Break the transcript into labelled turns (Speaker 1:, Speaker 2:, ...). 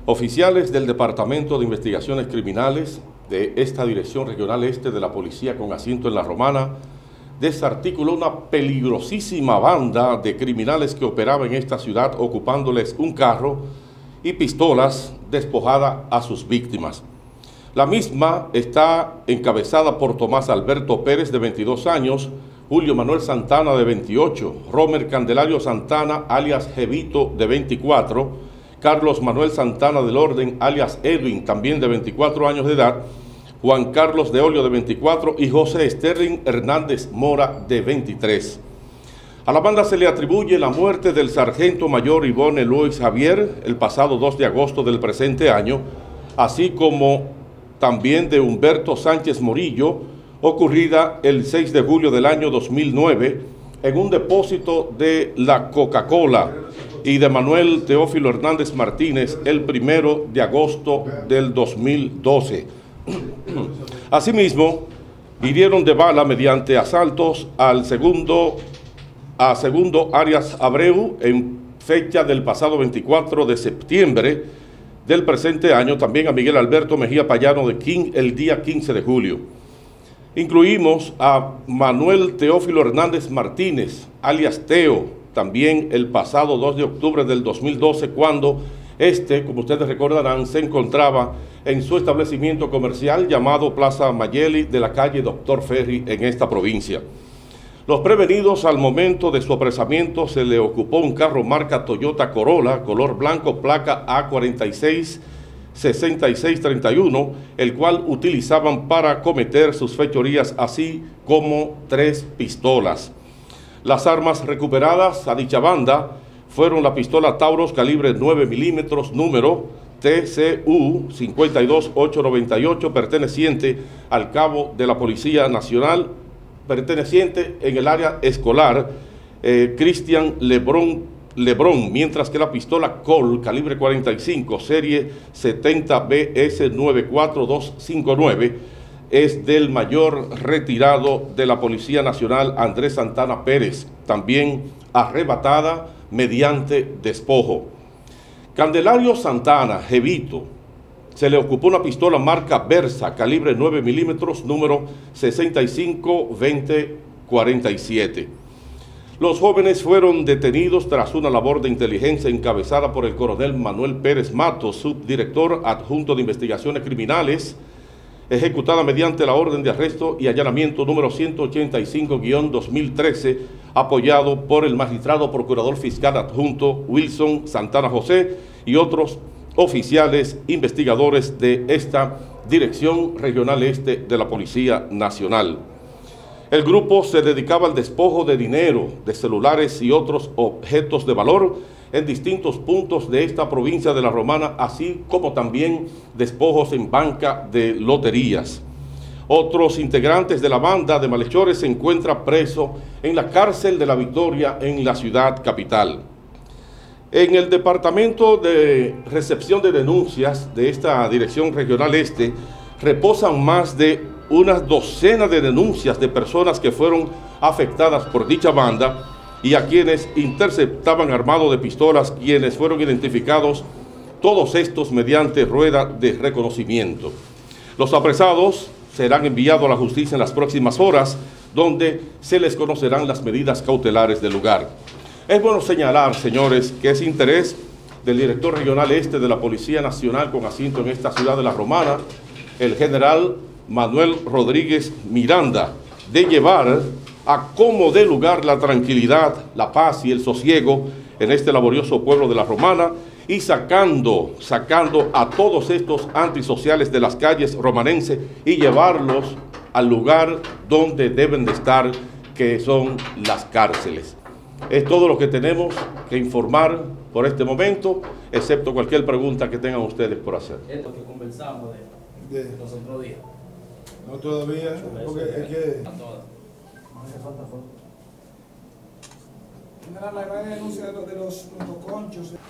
Speaker 1: Oficiales del Departamento de Investigaciones Criminales de esta Dirección Regional Este de la Policía con asiento en La Romana desarticuló una peligrosísima banda de criminales que operaba en esta ciudad ocupándoles un carro y pistolas despojada a sus víctimas. La misma está encabezada por Tomás Alberto Pérez, de 22 años, Julio Manuel Santana, de 28, Romer Candelario Santana, alias Jevito, de 24, Carlos Manuel Santana del Orden, alias Edwin, también de 24 años de edad, Juan Carlos de Olio, de 24, y José Sterling Hernández Mora, de 23. A la banda se le atribuye la muerte del sargento mayor Ivonne Luis Javier el pasado 2 de agosto del presente año, así como también de Humberto Sánchez Morillo, ocurrida el 6 de julio del año 2009 en un depósito de la Coca-Cola, y de Manuel Teófilo Hernández Martínez el 1 de agosto del 2012. Asimismo, hirieron de bala mediante asaltos a segundo Arias Abreu en fecha del pasado 24 de septiembre del presente año, también a Miguel Alberto Mejía Payano el día 15 de julio. Incluimos a Manuel Teófilo Hernández Martínez, alias Teo, también el pasado 2 de octubre del 2012, cuando como ustedes recordarán, se encontraba en su establecimiento comercial llamado Plaza Mayeli de la calle Doctor Ferry en esta provincia. Los prevenidos, al momento de su apresamiento, se le ocupó un carro marca Toyota Corolla, color blanco, placa A466631, el cual utilizaban para cometer sus fechorías, así como 3 pistolas. Las armas recuperadas a dicha banda fueron la pistola Taurus calibre 9 milímetros, número TCU 52898, perteneciente al cabo de la Policía Nacional, perteneciente en el área escolar, Cristian Lebrón, mientras que la pistola Colt calibre 45, serie 70BS94259, es del mayor retirado de la Policía Nacional, Andrés Santana Pérez, también arrebatada mediante despojo. Candelario Santana, Jevito, se le ocupó una pistola marca Versa, calibre 9 milímetros, número 652047. Los jóvenes fueron detenidos tras una labor de inteligencia encabezada por el coronel Manuel Pérez Matos, subdirector adjunto de investigaciones criminales, ejecutada mediante la orden de arresto y allanamiento número 185-2013, apoyado por el magistrado procurador fiscal adjunto Wilson Santana José y otros oficiales investigadores de esta Dirección Regional Este de la Policía Nacional. El grupo se dedicaba al despojo de dinero, de celulares y otros objetos de valor en distintos puntos de esta provincia de La Romana, así como también despojos en banca de loterías. Otros integrantes de la banda de malhechores se encuentran presos en la cárcel de La Victoria en la ciudad capital. En el Departamento de Recepción de Denuncias de esta Dirección Regional Este reposan más de una docena de denuncias de personas que fueron afectadas por dicha banda y a quienes interceptaban armados de pistolas, quienes fueron identificados, todos estos mediante rueda de reconocimiento. Los apresados serán enviados a la justicia en las próximas horas, donde se les conocerán las medidas cautelares del lugar. Es bueno señalar, señores, que es interés del director regional este de la Policía Nacional con asiento en esta ciudad de La Romana, el general Manuel Rodríguez Miranda, de llevar a como dé lugar la tranquilidad, la paz y el sosiego en este laborioso pueblo de La Romana, y sacando a todos estos antisociales de las calles romanenses y llevarlos al lugar donde deben de estar, que son las cárceles. Es todo lo que tenemos que informar por este momento, excepto cualquier pregunta que tengan ustedes por hacer.
Speaker 2: Esto que conversamos de los otros días.
Speaker 3: No todavía, porque es que...
Speaker 4: General, la gran denuncia de los conchos.